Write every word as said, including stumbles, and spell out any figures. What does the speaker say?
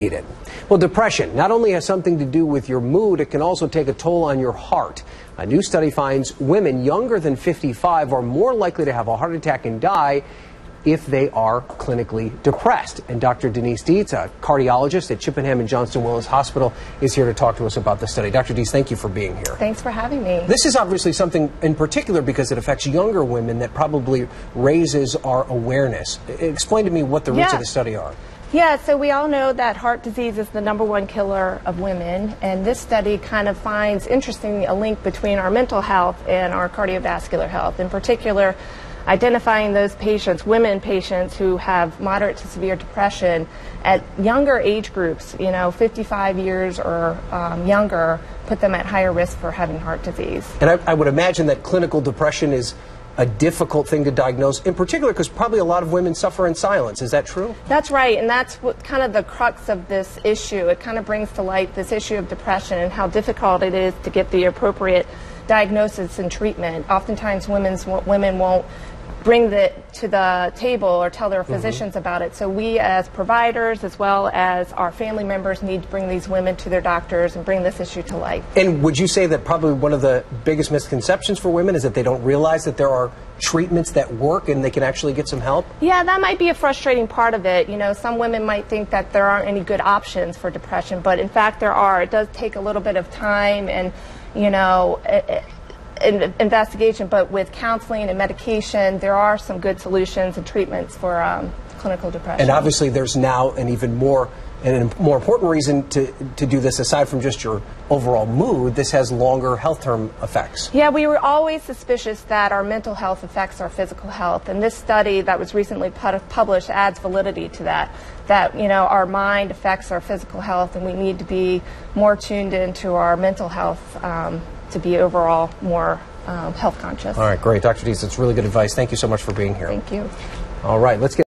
It. Well, depression not only has something to do with your mood, it can also take a toll on your heart. A new study finds women younger than fifty-five are more likely to have a heart attack and die if they are clinically depressed. And Doctor Denise Dietz, a cardiologist at Chippenham and Johnston Willis Hospital, is here to talk to us about the study. Doctor Dietz, thank you for being here. Thanks for having me. This is obviously something in particular because it affects younger women that probably raises our awareness. Explain to me what the roots yeah. of the study are. Yeah, so we all know that heart disease is the number one killer of women, and this study kind of finds interesting a link between our mental health and our cardiovascular health. In particular, identifying those patients, women patients who have moderate to severe depression at younger age groups, you know, fifty-five years or um, younger, put them at higher risk for having heart disease. And I, I would imagine that clinical depression is a difficult thing to diagnose, in particular because probably a lot of women suffer in silence. Is that true? That's right, and that's what kind of the crux of this issue. It kind of brings to light this issue of depression and how difficult it is to get the appropriate diagnosis and treatment. Oftentimes women's, women won't bring it to the table or tell their physicians mm-hmm. about it. So we as providers as well as our family members need to bring these women to their doctors and bring this issue to light. And would you say that probably one of the biggest misconceptions for women is that they don't realize that there are treatments that work and they can actually get some help? Yeah, that might be a frustrating part of it. You know, some women might think that there aren't any good options for depression, but in fact there are. It does take a little bit of time and, you know, it, it, In investigation, but with counseling and medication, there are some good solutions and treatments for um, clinical depression. And obviously there's now an even more and a more important reason to, to do this, aside from just your overall mood. This has longer health term effects. Yeah, we were always suspicious that our mental health affects our physical health, and this study that was recently pu published adds validity to that, that, you know, our mind affects our physical health, and we need to be more tuned into our mental health um, to be overall more um, health conscious. All right, great. Doctor Dietz, that's really good advice. Thank you so much for being here. Thank you. All right, let's get